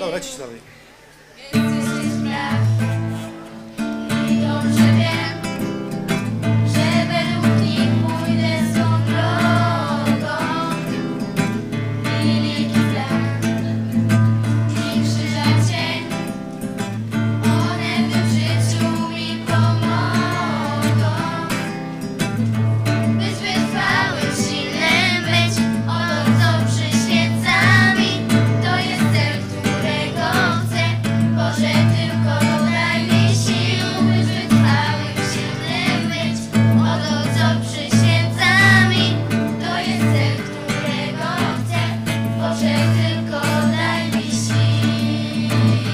No, lecić dalej. Jesteś spraw i dobrze wiem, że według nich pójdę swą drogą. Liliki znak i krzyża cień, one w życiu mi pomogą. By wytrwałym, silnym być, o to co przyświeca mi, to jest cel, którego chcę. Boże, tylko daj mi sił, by wytrwałym, silnym być, o to co przyświeca mi, to jest cel, którego chcę. Boże, tylko daj mi sił.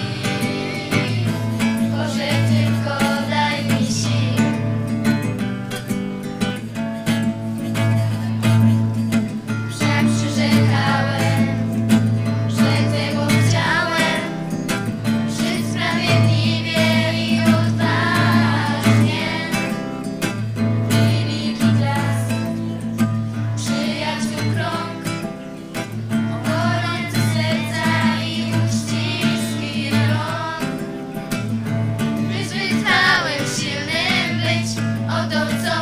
Boże, tylko daj mi sił. Wszak przyrzekałem, że tego chciałem, żyć sprawiedliwie i odważnie. Liliki glas, przyjaciół krąg, gorące serca i uściski rąk. By wytrwałym, silnym być, o to co